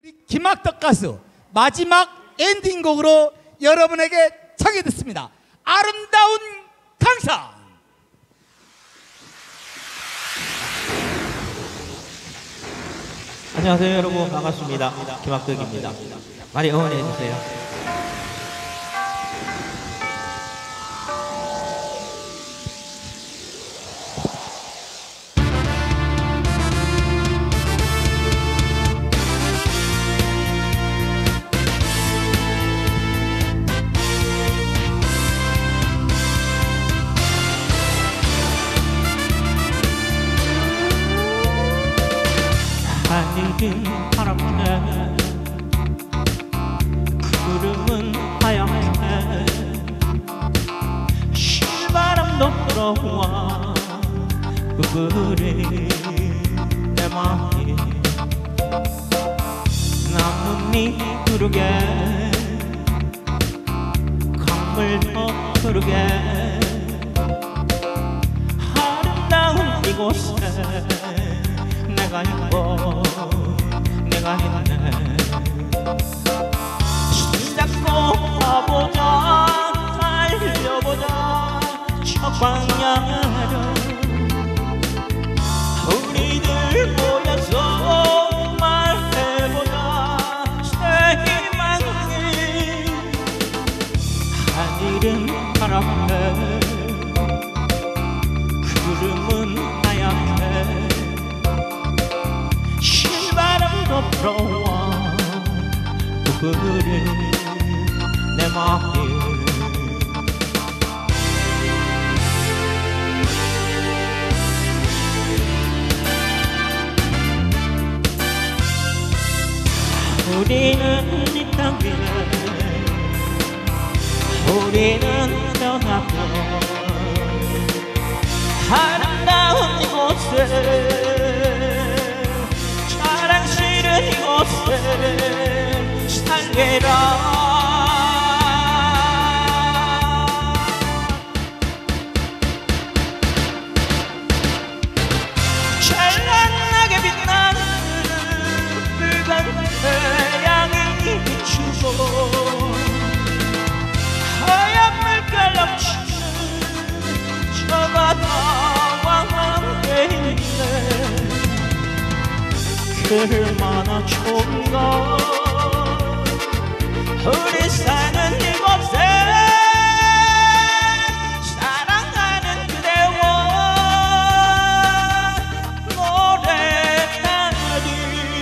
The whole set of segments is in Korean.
김학덕 가수 마지막 엔딩곡으로 여러분에게 청해 듣습니다. 아름다운 강산. 안녕하세요 여러분, 반갑습니다. 김학덕입니다. 많이 응원해 주세요. 하늘은 파랗네, 구름은 하얗네, 실바람도 불어와 그래 내 맘이 나뭇잎 흐르게 강물도 흐르게 아름다운 이곳에 내가 있고 내가 있네. 손잡고 가보자, 달려보자 저 방향으로. 우리들 모여서 말해보자 새 희망이. 하늘은 파랗네, 구름은 하얗네, 실바람도 불어와 그래 내 맘이. 우리는 이 땅에 우리는 떠나고 아름다운 이곳에 자랑스러운 이곳에 살게라. 찬란하게 빛나는 붉은 태양이 비추고 하얀 물결 넘치는 저 바다와 함께 있네. 얼마나 좋은가 우리 사는 이곳에 사랑하는 그대와 노래하리.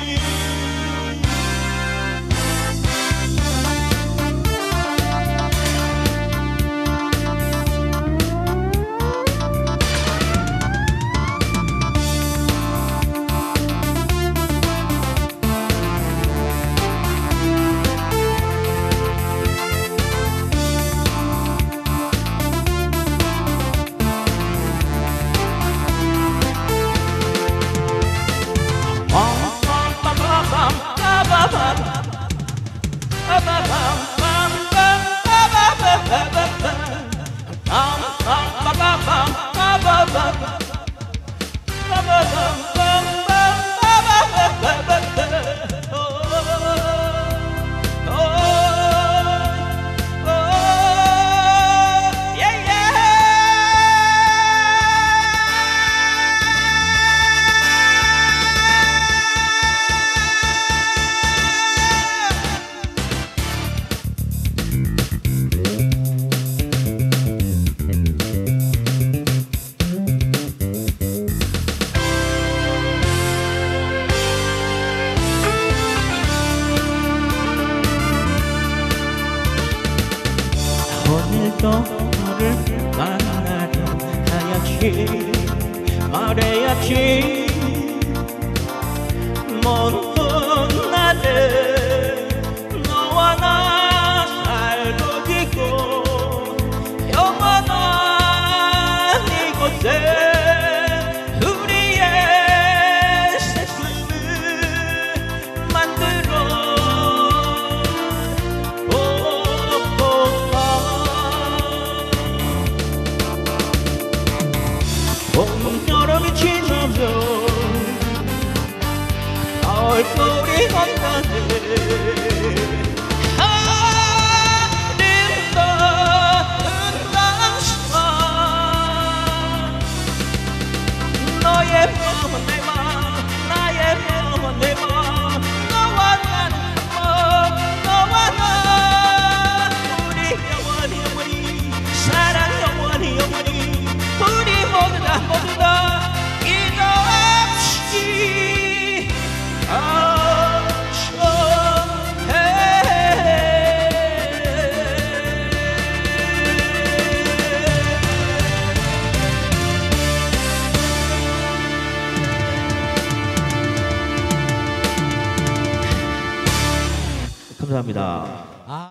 오늘도 너를 만나려 해야지, 말해야지. 먼 훗날에 너와 나 살고 있고 영원한 이곳에 우리의 세상을 만들어 봄, 여름이 지나면 가을겨울이 온다네. 감사합니다.